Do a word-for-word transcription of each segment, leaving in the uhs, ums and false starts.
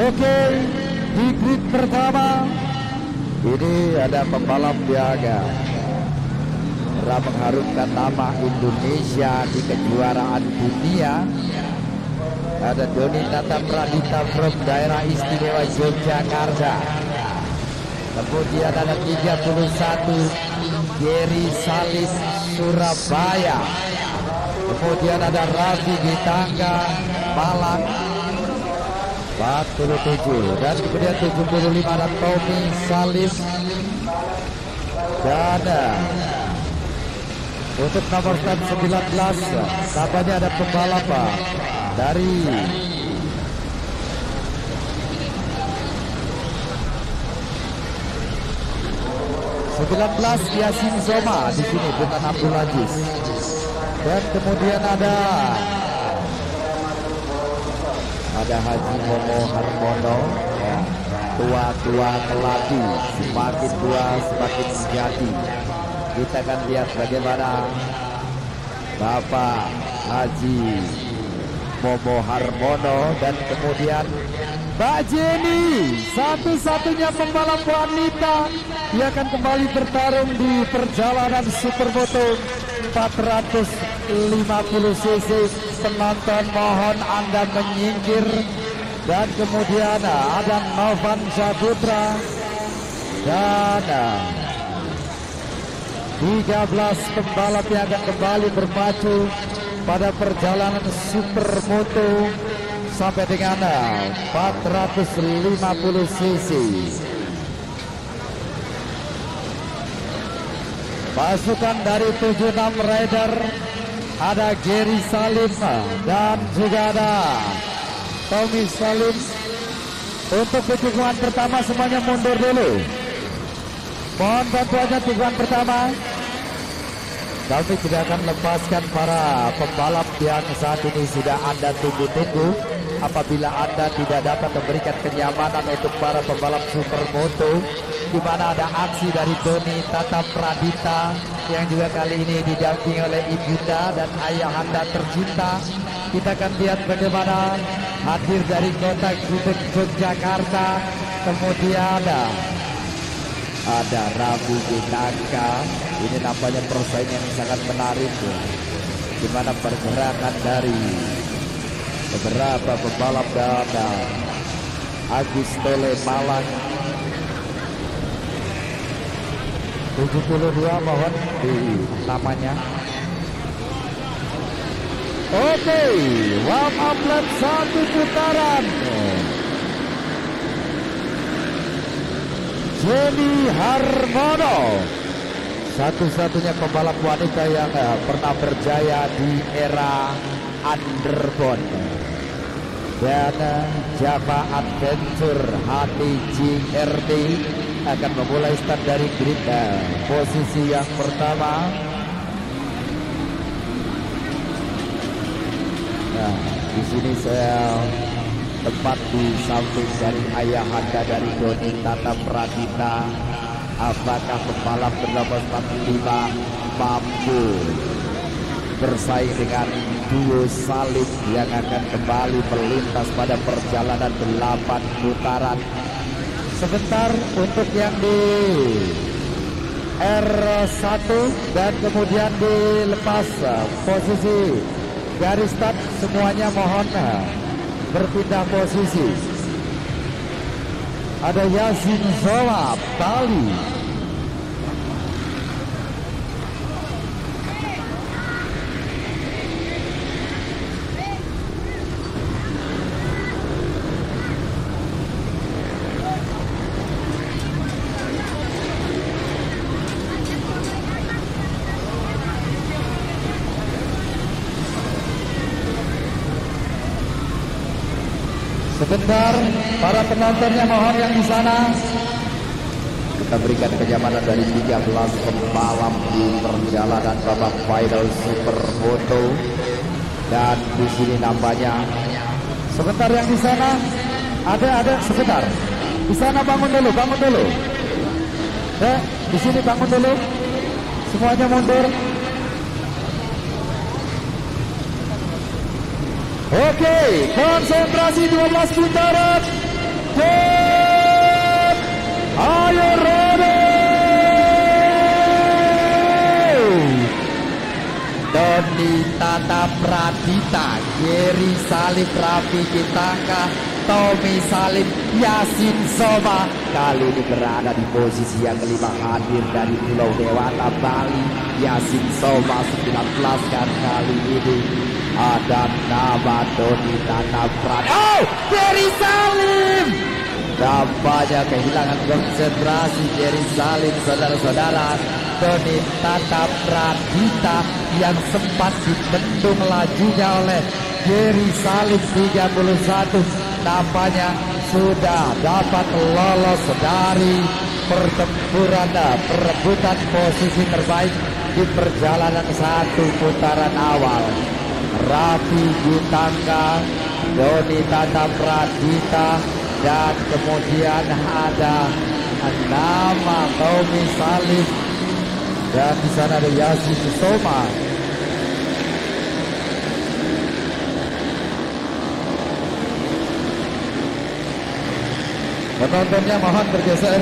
Oke, di grid pertama ini ada pembalap Biaga telah mengharumkan nama Indonesia di kejuaraan dunia. Ada Doni Tata Pradita from daerah istimewa Yogyakarta. Kemudian ada tiga puluh satu Geri Salis Surabaya. Kemudian ada Raffi Gitangga Malang empat puluh tujuh, dan kemudian tujuh puluh lima ada Tommy Salim. Dan untuk nomor start sembilan belas katanya ada pembalap dari sembilan belas Yasin Zoma di sini, bukan Abdul Aziz. Dan kemudian ada ada Haji Momo Harmono, ya, tua-tua keladi, semakin tua semakin sejati. Kita akan lihat bagaimana Bapak Haji Momo Harmono. Dan kemudian Mbak Jenny, satu-satunya pembalap wanita yang akan kembali bertarung di perjalanan Supermoto empat ratus lima puluh cc. Penonton mohon Anda menyingkir. Dan kemudian ada Novan Saputra dan tiga belas pembalap yang akan kembali berpacu pada perjalanan Supermoto sampai dengan empat ratus lima puluh cc. Pasukan dari tujuh puluh enam rider ada Geri Salim dan juga ada Tommy Salim. Untuk tikungan pertama semuanya mundur dulu. Mohon bantuannya tikungan pertama. Kami tidak akan lepaskan para pembalap yang saat ini sudah Anda tunggu-tunggu. Apabila Anda tidak dapat memberikan kenyamanan untuk para pembalap Supermoto, di mana ada aksi dari Doni Tata Pradita yang juga kali ini didampingi oleh ibunda dan ayah Anda tercinta. Kita akan lihat bagaimana hadir dari kota Gudeg Yogyakarta. Kemudian ada ada Rabu Gitangga. Ini nampaknya persaingan yang sangat menarik, di mana pergerakan dari beberapa pembalap dan Agus Tole Malang. tujuh puluh dua mohon di namanya. Oke, warm up lap satu putaran. Jenny Harmono, satu-satunya pembalap wanita yang uh, pernah berjaya di era underbone. Dan uh, Java Adventure H T G R T akan memulai start dari grid uh, posisi yang pertama. Nah, di sini saya tepat di samping dari ayah anda dari Doni Tata Pradita. Apakah pembalap bernomor empat puluh lima mampu bersaing dengan duo Salim yang akan kembali melintas pada perjalanan delapan putaran? Sebentar untuk yang di R satu dan kemudian dilepas posisi garis start, semuanya mohon berpindah posisi. Ada Yasin Zoma Bali. Sebentar, para penontonnya mohon yang di sana. Kita berikan kenyamanan dari tiga belas pembalap di perjalanan babak final Supermoto. Dan di sini nampaknya. Sebentar yang di sana. Ada, ada, sebentar. Di sana bangun dulu, bangun dulu. Eh, di sini bangun dulu. Semuanya mundur. Oke, konsentrasi dua belas putaran. lanjut. Ayo Rode. Doni Tata Pradita, Geri Salim, Raffi Gitangka, Tommy Salim, Yasin Soma kali ini berada di posisi yang kelima, hadir dari Pulau Dewata, Bali. Yasin Soma sembilan belas kan kali ini ada nama Doni Tata Pradita. Oh, Geri Salim nampaknya kehilangan konsentrasi. Geri Salim, saudara-saudara. Doni Tata Pradita yang sempat dibendung lajunya oleh Geri Salim tiga puluh satu nampaknya sudah dapat lolos dari pertempuran perebutan posisi terbaik di perjalanan satu putaran awal. Raffi Gitangka, Doni Tata Pradita, dan kemudian ada nama Tommy Salim, dan di sana ada Yasin Soma. Penontonnya mohon bergeser.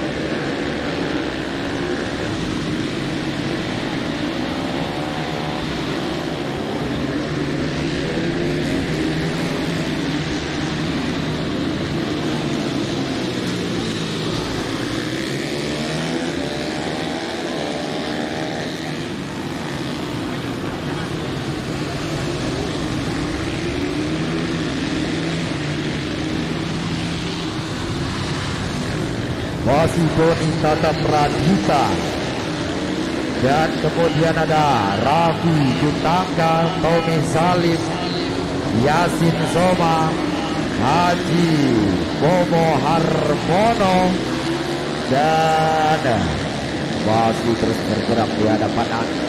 Masih Doni Tata Pradita, dan kemudian ada Raffi Gitangka, Tommy Salim, Yasin Soma, Haji Bobo Harmono, dan masih terus bergerak di hadapan Anda.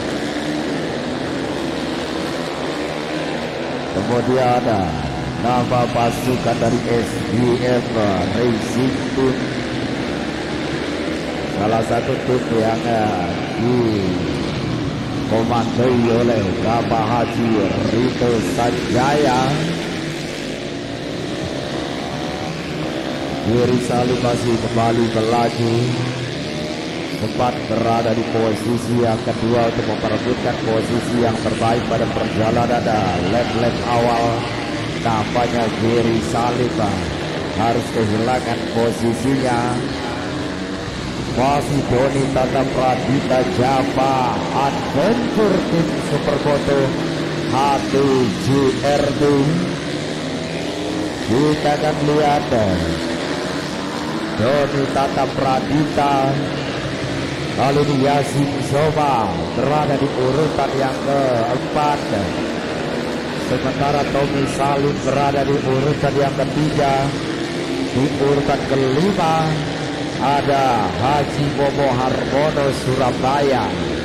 Kemudian ada nama pasukan dari S D M Racing Team, salah satu tim yang dikomandoi oleh Bapak Haji Rito Sanjaya. Geri Salim masih kembali melaju, sempat berada di posisi yang kedua untuk memperebutkan posisi yang terbaik pada perjalanan lap-lap awal. Nampaknya Geri Salim harus kehilangan posisinya. Masih Doni Tata Pradita, Java Adventure Team Supermoto H tujuh R dua. Kita akan lihat Doni Tata Pradita, lalu ini Yasin Soma berada di urutan yang keempat, sementara Tommy Salim berada di urutan yang ketiga. Di urutan kelima ada Haji Bobo Harmono Surabaya.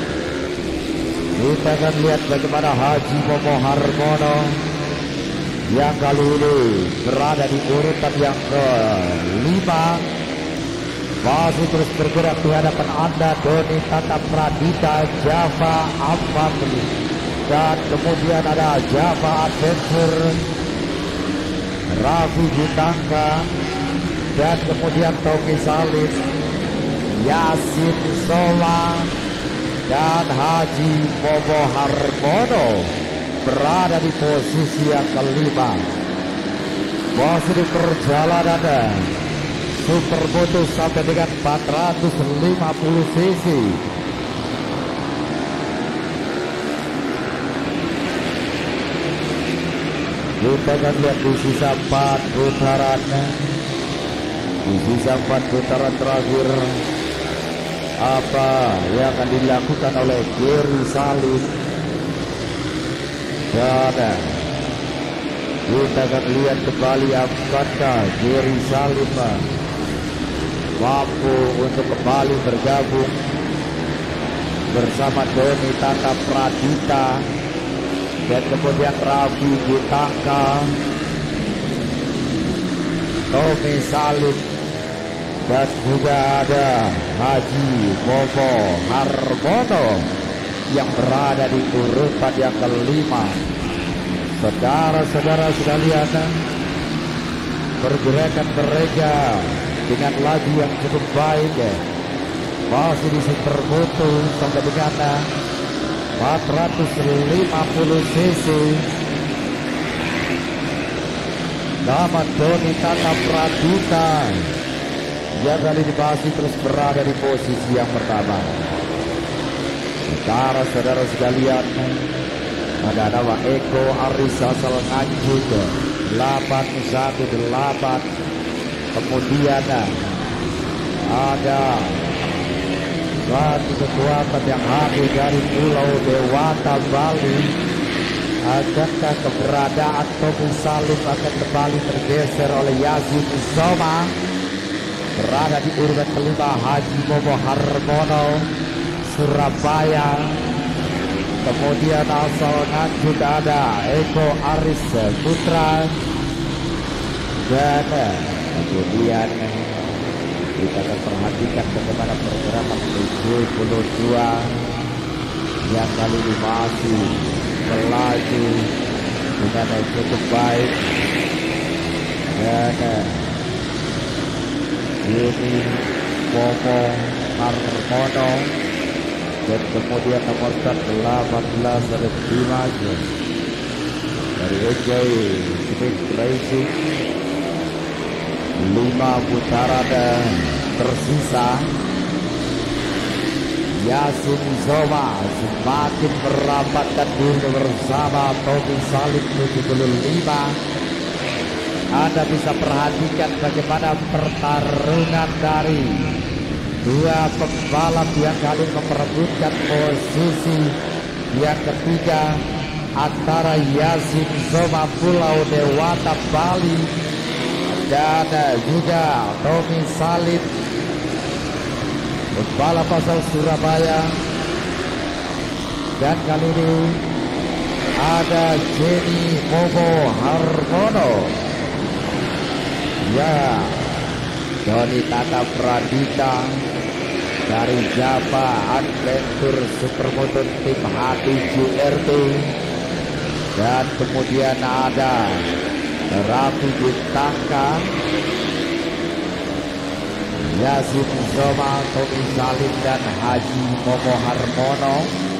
Kita akan lihat bagaimana Haji Bobo Harmono yang kali ini berada di urutan yang kelima, masih terus bergerak di hadapan Anda. Doni Tata Pradita, Java Amfamili, dan kemudian ada Java Adventure, Raffi Gitangka, dan kemudian Tommy Salim, Yasin Soma, dan Haji Bobo Harmono berada di posisi yang kelima. Masih di perjalanan Supermoto sampai dengan empat ratus lima puluh cc. Kita akan lihat di sisa empat putaran. Di sisa empat putaran terakhir, apa yang akan dilakukan oleh Geri Salim. Dan kita akan lihat kembali apakah Geri Salim mampu untuk kembali bergabung bersama Doni Tata Pradita, dan kemudian Raffi Gitangka, Tommy Salim, dan juga ada Haji Bobo Harmono yang berada di urutan yang kelima. Saudara-saudara sekalian, pergerakan mereka dengan laju yang cukup baik ya. Masih di super moto sampai dengan empat ratus lima puluh cc. Nama Doni Tata Pradita yang kali ini masih terus berada di posisi yang pertama. Saudara-saudara sekalian, ada nama Eko Aris asal Nganjuk delapan satu delapan. Kemudian ada satu kekuatan yang hadir dari Pulau Dewata Bali. Akankah keberadaan Tommy Salim akan kembali tergeser oleh Yazid Zoma? Berada di urutan kelima Haji Momo Harmono Surabaya. Kemudian asal Nganjuk ada Eko Aris Putra. Dan kemudian kita akan perhatikan bagaimana pergerakan tujuh puluh dua yang kali ini masih melaju dengan cukup baik. Dan ini Momo Harmono dan kemudian nomor delapan belas ada Dimas dari E J Smith Racing. Lima putaran tersisa. Yasin Zoma semakin merapatkan diri bersama Tommy Salim tujuh puluh lima. Anda bisa perhatikan bagaimana pertarungan dari dua pembalap yang kali memperebutkan posisi yang ketiga antara Yasin Zoma Pulau Dewata Bali dan juga Tommy Salim pembalap asal Surabaya. Dan kali ini ada Jenny Momo Harmono ya, Doni Tata Pradita dari Java Adventure Supermoto tim H T J R T. Dan kemudian ada Raffi Bintangka, Yazid Zoma, Tommy Salim dan Haji Momo Harmono.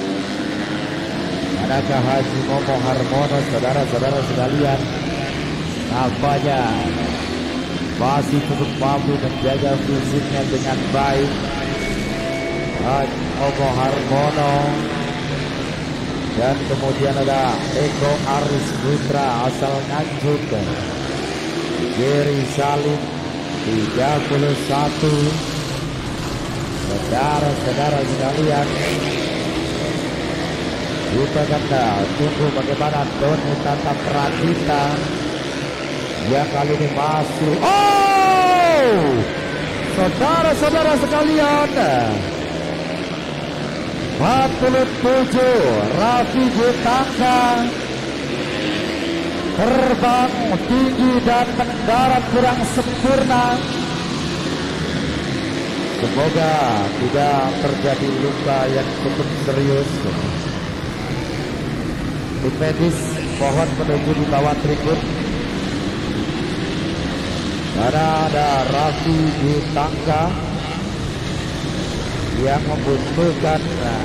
Adakah Haji Momo Harmono, saudara-saudara sekalian, nampaknya masih cukup mampu menjaga fisiknya dengan baik. Haji Momo Harmono. Dan kemudian ada Eko Aris Putra asal Nganjuk, Jerry Salim tiga puluh satu. Saudara-saudara sekalian, kita akan tunggu bagaimana Doni Tata Pradita yang kali ini masuk. Oh, saudara-saudara sekalian, empat puluh tujuh Raffi Bintangka terbang tinggi dan mendarat kurang sempurna. Semoga tidak terjadi luka yang cukup serius. Tim medis mohon menuju di bawah tribun. Karena ada Raffi Bintangka yang membutuhkan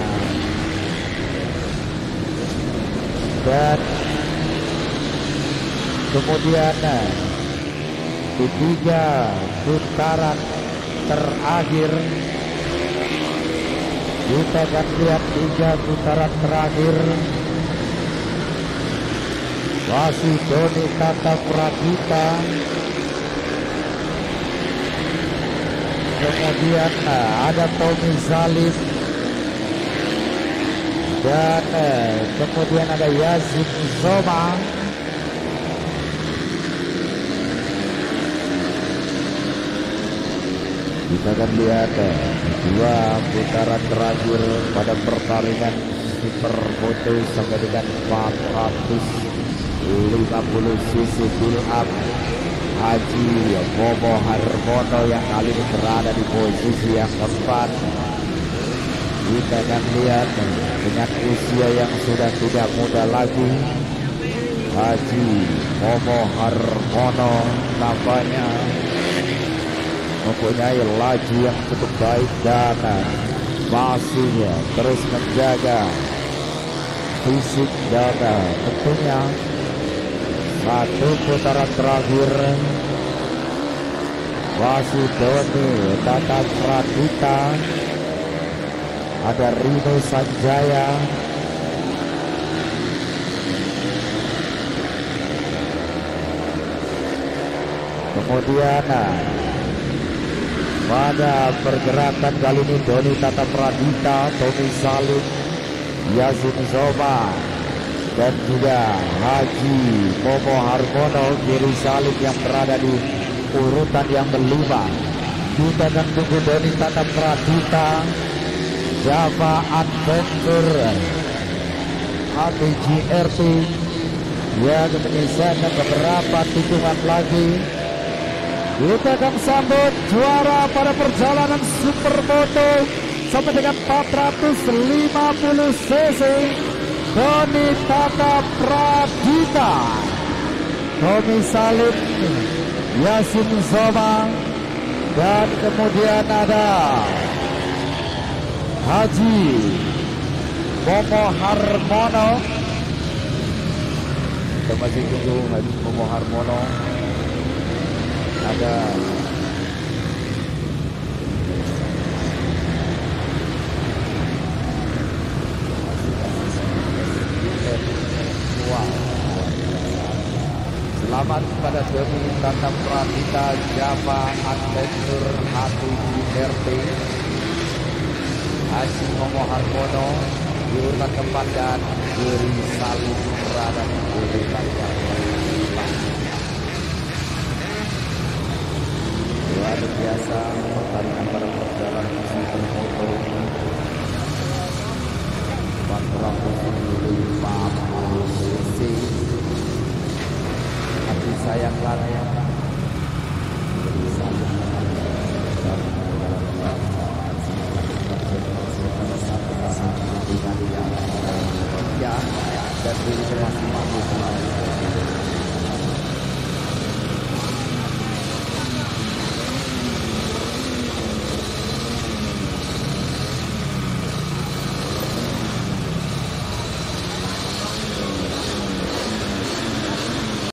dan kemudian di tiga putaran terakhir kita akan lihat tiga putaran terakhir masih Doni Tata Pradita. Kemudian ada Tommy Salim dan kemudian ada Yazid Zoma. Kita akan lihat dua putaran terakhir pada pertarungan Supermoto sampai dengan empat ratus lima puluh cc build up. Haji Momo Harmono yang kali ini berada di posisi yang keempat. Kita akan lihat dengan usia yang sudah tidak muda lagi, Haji Momo Harmono nampaknya mempunyai laju yang cukup baik dan masih terus menjaga fisik dan tentunya satu putaran terakhir masih Doni Tata Pradita, ada Rino Sanjaya, kemudian pada pergerakan kali ini Doni Tata Pradita, Tommy Salim, Yasin Zoba, dan juga Haji Momo Harmono Giri Salim yang berada di urutan yang kelima. Kita akan tunggu Doni Tata Pradita, Java Adventure, H T G R T yang menyisakan beberapa tikungan lagi. Kita akan sambut juara pada perjalanan Supermoto sampai dengan empat ratus lima puluh cc, Doni Tata Pradita, Tommy Salim, Yasin Zoma, dan kemudian ada Haji Momo Harmono. Kita masih tunggu Haji Momo Harmono. Ada wow. Selamat kepada Doni Tata Pradita, Java Adventure, H T G R T, Haji Momo Harmono di urutan keempat, dan Giri Salim berada di urutan yang kelima. Luar biasa pertandingan pada perjalanan Supermoto empat ratus lima puluh cc. Tapi sayangkan